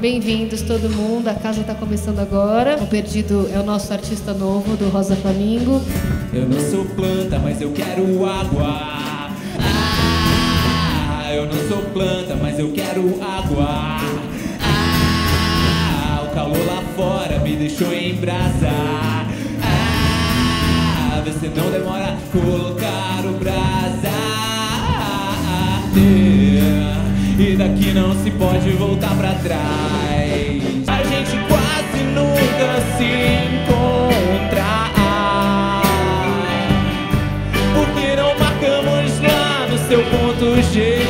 Bem-vindos todo mundo, a casa tá começando agora. O Perdido é o nosso artista novo do Rosa Flamingo. Eu não sou planta, mas eu quero água. Eu não sou planta, mas eu quero água. O calor lá fora me deixou embrasar. Vê se não demora colocar o brasa. E daqui não se pode voltar pra trás. A gente quase nunca se encontra, porque não marcamos lá no seu ponto G.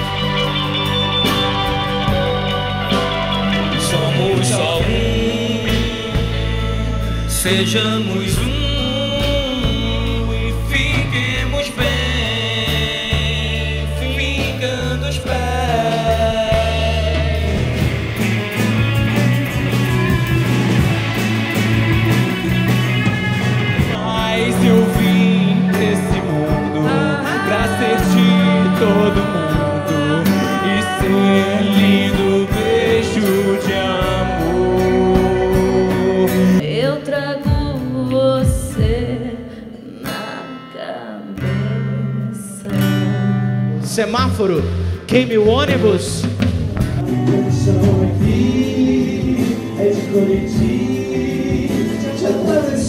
Somos só sejamos e fiquemos bem, ficando os pés. Mas eu vim desse mundo pra ser de todo mundo e ser lindo beijo de amor. Eu trago você na cabeça. Semáforo, queime o ônibus. A canção aqui é de coletivo.